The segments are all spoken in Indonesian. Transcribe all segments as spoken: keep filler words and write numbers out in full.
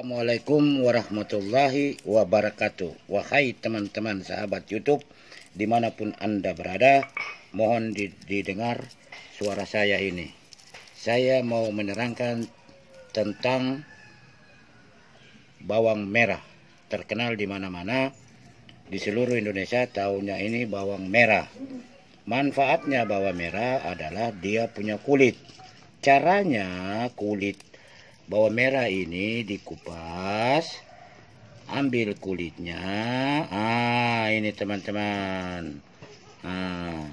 Assalamualaikum warahmatullahi wabarakatuh. Wahai teman-teman sahabat YouTube dimanapun Anda berada, mohon didengar suara saya ini. Saya mau menerangkan tentang bawang merah. Terkenal di mana-mana di seluruh Indonesia tahunnya ini bawang merah. Manfaatnya bawang merah adalah dia punya kulit. Caranya kulit bawang merah ini dikupas, ambil kulitnya. Ah, ini teman-teman. Ah,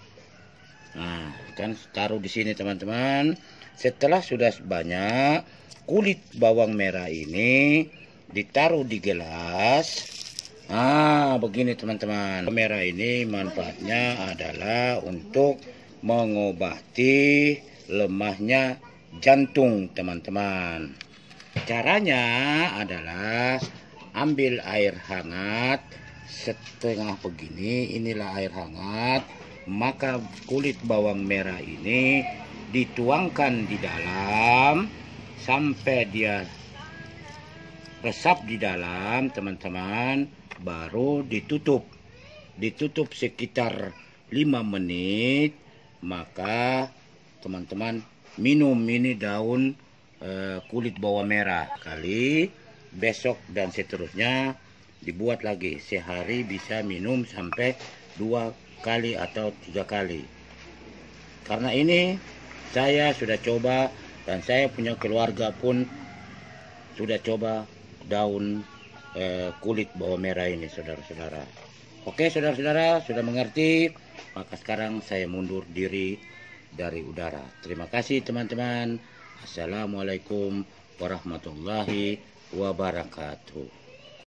nah, kan taruh di sini teman-teman. Setelah sudah banyak, kulit bawang merah ini ditaruh di gelas. Ah, begini teman-teman. Bawang merah ini manfaatnya adalah untuk mengobati lemahnya jantung teman-teman. Caranya adalah ambil air hangat setengah begini, inilah air hangat, maka kulit bawang merah ini dituangkan di dalam sampai dia resap di dalam teman-teman, baru ditutup ditutup sekitar lima menit, maka teman-teman minum ini daun e, kulit bawang merah kali, besok dan seterusnya dibuat lagi. Sehari bisa minum sampai dua kali atau tiga kali. Karena ini saya sudah coba dan saya punya keluarga pun sudah coba daun e, kulit bawang merah ini, saudara-saudara. Oke, saudara-saudara sudah mengerti, maka sekarang saya mundur diri dari udara. Terima kasih teman-teman. Assalamualaikum warahmatullahi wabarakatuh.